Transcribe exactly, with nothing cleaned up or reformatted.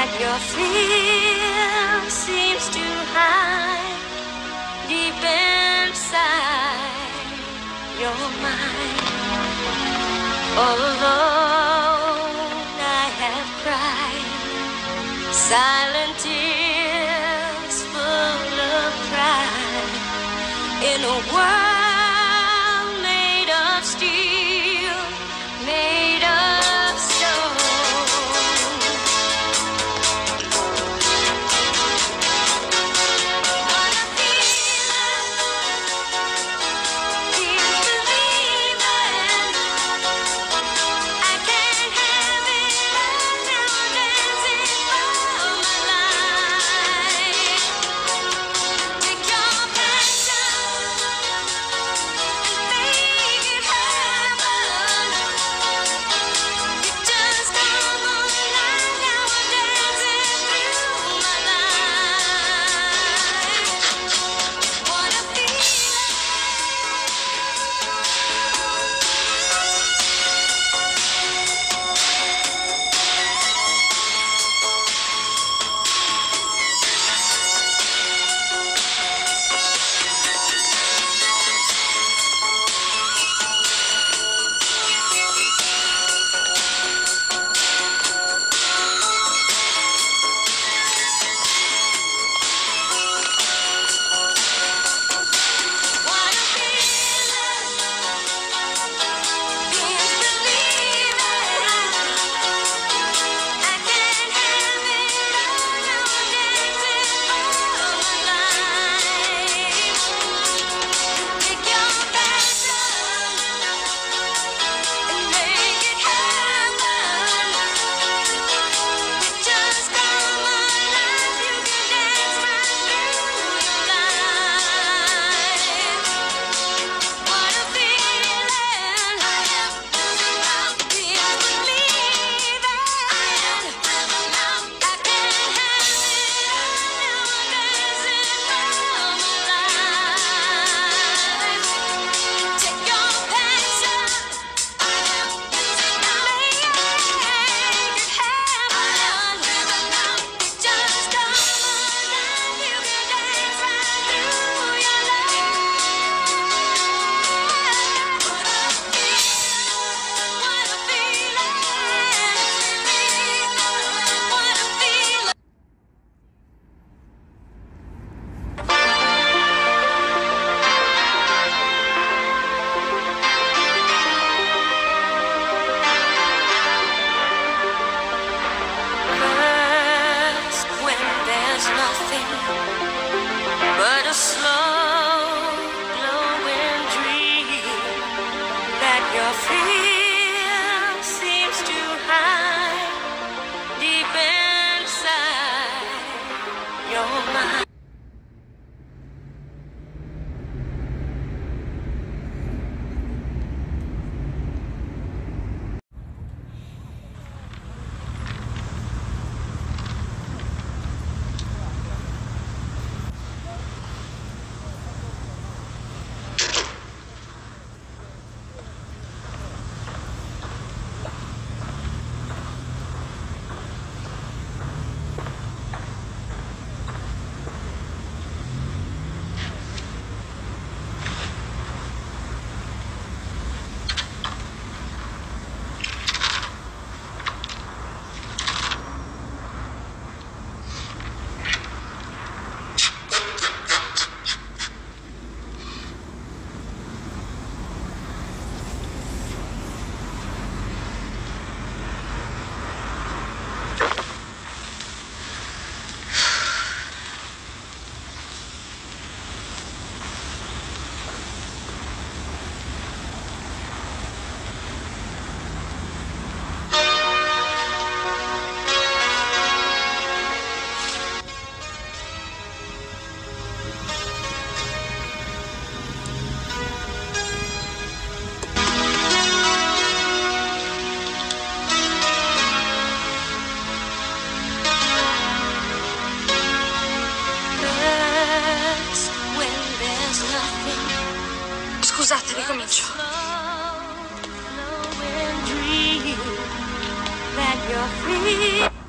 that your fear seems to hide deep inside your mind. Alone I have cried silent tears full of pride in a world made of steel, made of stone. What I feel is believing. I can't have it all now. I'm dancing for my life. Take your passion and make it happen. You just come alive now. I'm dancing through my life. What a feeling. What a feeling. Can't believe it. I can't have it all now. I'm dancing for my life. Take your passion and make it happen. You just come alive. You can dance right through your life. What a feeling. I am being believing. I can't have it all now. I'm dancing for my life. Take your passion and make it happen. You just come alive. You can dance right through your life. What a feeling. What a feeling. What a feeling. First, when there's nothing but a slow glowing dream that your fear seems to hide deep inside your mind. Scusate, ricomincio. That you're free.